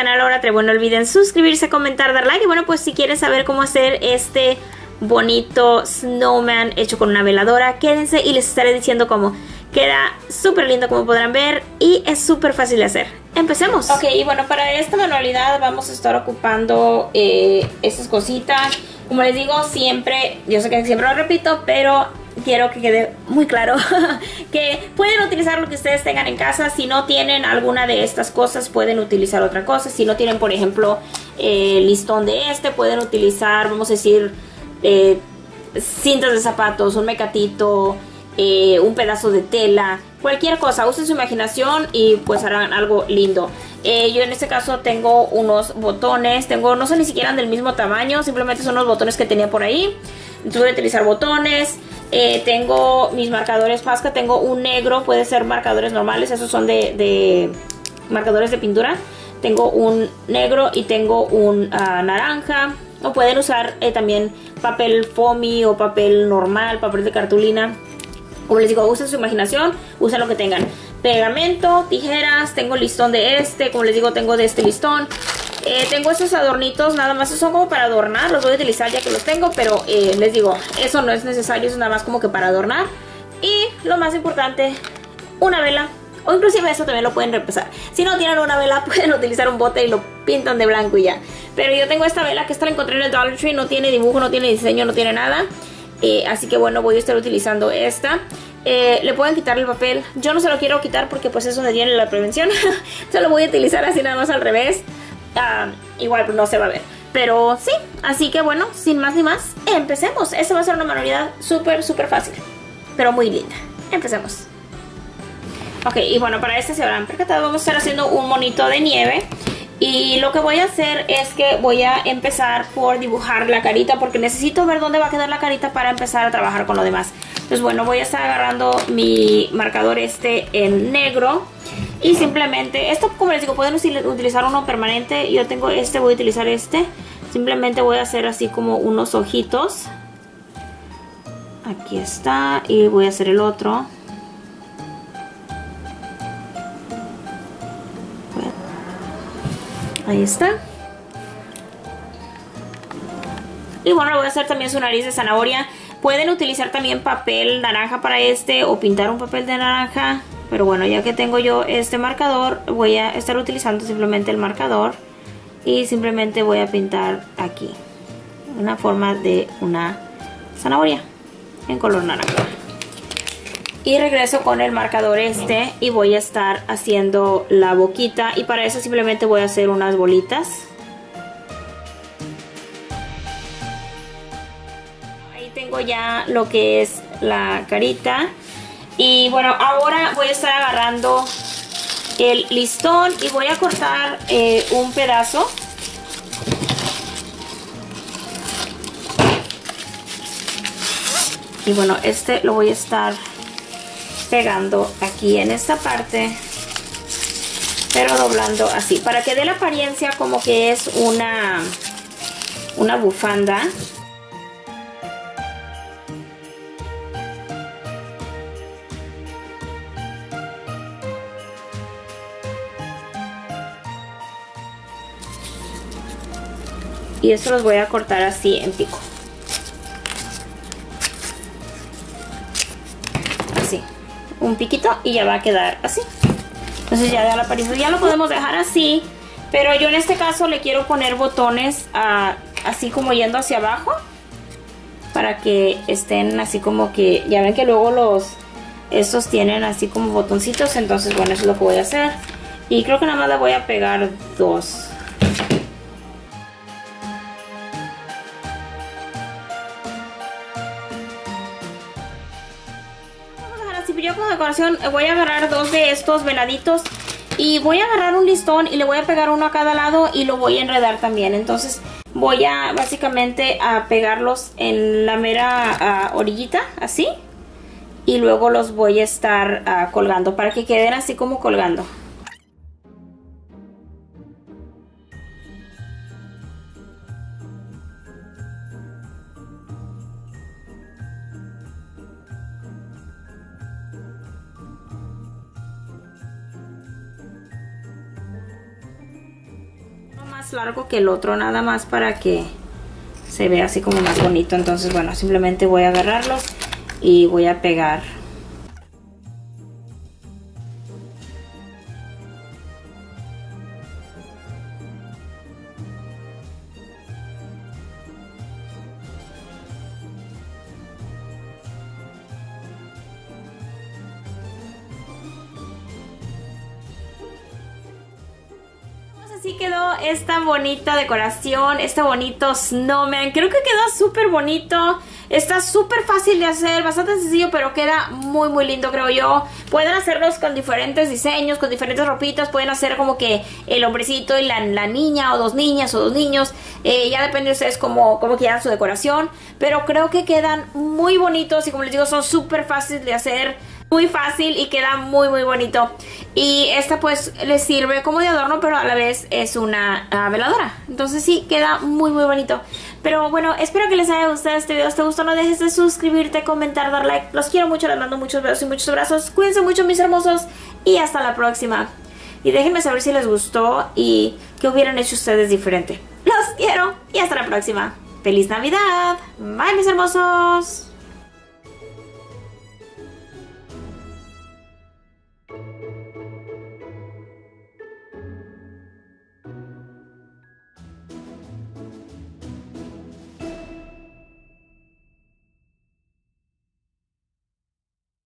canal ahora, no olviden suscribirse, comentar, dar like. Y bueno, pues si quieren saber cómo hacer este bonito snowman hecho con una veladora, quédense y les estaré diciendo cómo. Queda súper lindo, como podrán ver, y es súper fácil de hacer. Empecemos. Ok, y bueno, para esta manualidad vamos a estar ocupando estas cositas. Como les digo, siempre, yo sé que siempre lo repito, pero quiero que quede muy claro que pueden utilizar lo que ustedes tengan en casa. Si no tienen alguna de estas cosas, pueden utilizar otra cosa. Si no tienen, por ejemplo, listón de pueden utilizar, vamos a decir, cintas de zapatos, un mecatito, un pedazo de tela, cualquier cosa. Usen su imaginación y pues harán algo lindo. Yo en este caso tengo unos botones, no son ni siquiera del mismo tamaño, simplemente son los botones que tenía por ahí. Entonces voy a utilizar botones. Tengo mis marcadores Posca, tengo un negro, puede ser marcadores normales, esos son de marcadores de pintura. Tengo un negro y tengo un naranja. O pueden usar también papel foamy o papel normal, papel de cartulina. Como les digo, usen su imaginación, usen lo que tengan. Pegamento, tijeras, tengo listón de como les digo, tengo de este listón. Tengo estos adornitos, nada más son como para adornar, los voy a utilizar ya que los tengo, pero les digo, eso no es necesario, es nada más como que para adornar. Y lo más importante, una vela, o inclusive eso también lo pueden reemplazar. Si no tienen una vela, pueden utilizar un bote y lo pintan de blanco y ya. Pero yo tengo esta vela que esta la encontré en el Dollar Tree, no tiene dibujo, no tiene diseño, no tiene nada. Así que bueno, voy a estar utilizando esta. Le pueden quitar el papel. Yo no se lo quiero quitar porque pues eso me tiene la prevención. Solo voy a utilizar así nada más al revés. Igual pues no se va a ver, pero sí, así que bueno, sin más ni más, empecemos. Esta va a ser una manualidad súper fácil, pero muy linda. Empecemos. Ok, y bueno, para se habrán percatado, vamos a estar haciendo un monito de nieve. Y lo que voy a hacer es que voy a empezar por dibujar la carita, porque necesito ver dónde va a quedar la carita para empezar a trabajar con lo demás. Entonces bueno, voy a estar agarrando mi marcador en negro. Y simplemente, esto como les digo, pueden utilizar uno permanente. Yo tengo voy a utilizar Simplemente voy a hacer así como unos ojitos. Aquí está. Y voy a hacer el otro. Ahí está. Y bueno, voy a hacer también su nariz de zanahoria. Pueden utilizar también papel naranja para o pintar un papel de naranja. Pero bueno, ya que tengo yo este marcador, voy a estar utilizando simplemente el marcador. Y simplemente voy a pintar aquí una forma de una zanahoria en color naranja. Y regreso con el marcador y voy a estar haciendo la boquita. Y para eso simplemente voy a hacer unas bolitas. Ahí tengo ya lo que es la carita. Y bueno, ahora voy a estar agarrando el listón y voy a cortar un pedazo. Y bueno, lo voy a estar pegando aquí en esta parte, pero doblando así, para que dé la apariencia como que es una bufanda. Y esto los voy a cortar así en pico. Así. Un piquito y ya va a quedar así. Entonces ya da la apariencia. Ya lo podemos dejar así. Pero yo en este caso le quiero poner botones así como yendo hacia abajo. Para que estén así como que... Ya ven que luego estos tienen así como botoncitos. Entonces bueno, eso es lo que voy a hacer. Y creo que nada más le voy a pegar 2. Yo como decoración voy a agarrar 2 de estos veladitos y voy a agarrar un listón y le voy a pegar uno a cada lado y lo voy a enredar también. Entonces voy a básicamente a pegarlos en la mera orillita, así, y luego los voy a estar colgando para que queden así como colgando. más largo que el otro, nada más para que se vea así como más bonito. Entonces bueno, simplemente voy a agarrarlos y voy a pegar. Así quedó esta bonita decoración, este bonito snowman. Creo que quedó súper bonito. Está súper fácil de hacer, bastante sencillo, pero queda muy muy lindo, creo yo. Pueden hacerlos con diferentes diseños, con diferentes ropitas. Pueden hacer como que el hombrecito y la niña, o dos niñas o dos niños. Ya depende de ustedes cómo quieran su decoración. Pero creo que quedan muy bonitos y como les digo, son súper fáciles de hacer. Muy fácil y queda muy muy bonito. Y esta pues les sirve como de adorno, pero a la vez es una veladora. Entonces sí, queda muy muy bonito. Pero bueno, espero que les haya gustado este video. Si te gustó, no dejes de suscribirte, comentar, dar like. Los quiero mucho, les mando muchos besos y muchos abrazos. Cuídense mucho, mis hermosos, y hasta la próxima. Y déjenme saber si les gustó y qué hubieran hecho ustedes diferente. Los quiero y hasta la próxima. ¡Feliz Navidad! Bye, mis hermosos.